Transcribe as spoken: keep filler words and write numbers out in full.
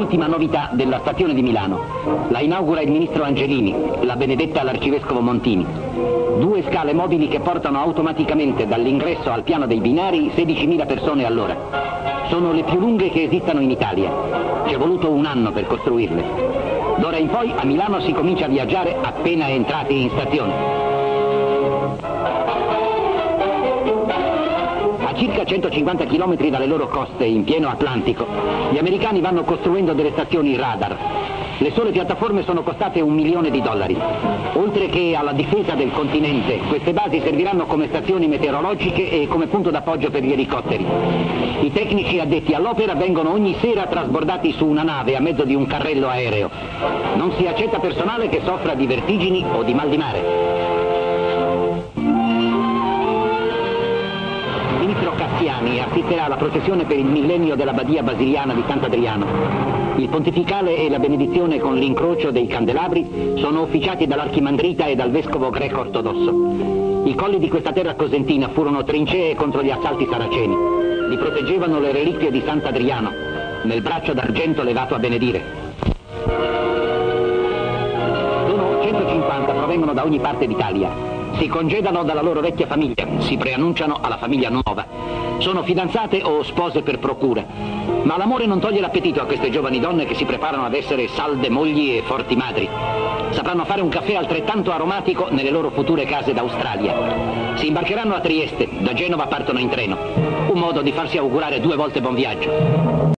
l'ultima novità della stazione di Milano. La inaugura il ministro Angelini, la benedetta l'arcivescovo Montini. Due scale mobili che portano automaticamente dall'ingresso al piano dei binari sedicimila persone all'ora. Sono le più lunghe che esistano in Italia. Ci è voluto un anno per costruirle. D'ora in poi a Milano si comincia a viaggiare appena entrati in stazione. A circa centocinquanta chilometri dalle loro coste, in pieno Atlantico, gli americani vanno costruendo delle stazioni radar. Le sole piattaforme sono costate un milione di dollari. Oltre che alla difesa del continente, queste basi serviranno come stazioni meteorologiche e come punto d'appoggio per gli elicotteri. I tecnici addetti all'opera vengono ogni sera trasbordati su una nave a mezzo di un carrello aereo. Non si accetta personale che soffra di vertigini o di mal di mare. Il ministro Castiani assisterà alla processione per il millennio della Badia Basiliana di Sant'Adriano. Il pontificale e la benedizione con l'incrocio dei candelabri sono officiati dall'archimandrita e dal vescovo greco ortodosso. I colli di questa terra cosentina furono trincee contro gli assalti saraceni. Li proteggevano le reliquie di Sant'Adriano, nel braccio d'argento levato a benedire. Sono centocinquanta, provengono da ogni parte d'Italia. Si congedano dalla loro vecchia famiglia, si preannunciano alla famiglia nuova. Sono fidanzate o spose per procura. Ma l'amore non toglie l'appetito a queste giovani donne che si preparano ad essere salde mogli e forti madri. Sapranno fare un caffè altrettanto aromatico nelle loro future case d'Australia. Si imbarcheranno a Trieste, da Genova partono in treno. Un modo di farsi augurare due volte buon viaggio.